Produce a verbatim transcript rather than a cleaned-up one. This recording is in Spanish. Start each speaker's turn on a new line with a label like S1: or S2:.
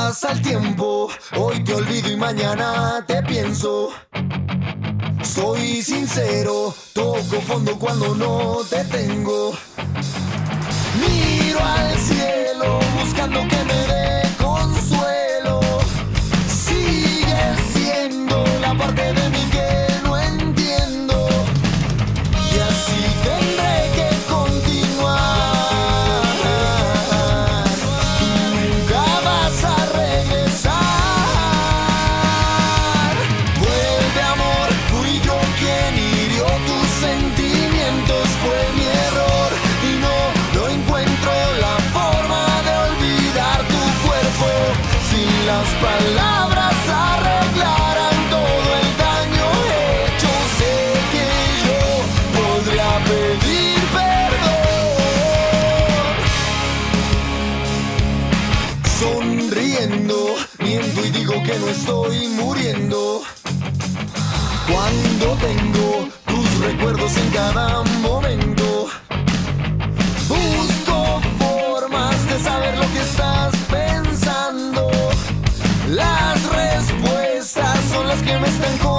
S1: pasa el tiempo, hoy te olvido y mañana te pienso. Soy sincero, toco fondo cuando no te tengo. Miro al cielo buscando que me dé consuelo. Sigue siendo la parte de mí que no entiendo. Y así tendré que continuar. Tú nunca vas a regresar. Vuelve, amor, fui yo quien hirió tus sentimientos. Fue mi error y no, no encuentro la forma de olvidar tu cuerpo. Si las palabras arreglaran todo el daño hecho, sé que yo podría pedir perdón. Sonriendo, miento y digo que no estoy muriendo. Cuando tengo tus recuerdos en cada momento, busco formas de saber lo que estás pensando. Las respuestas son las que me están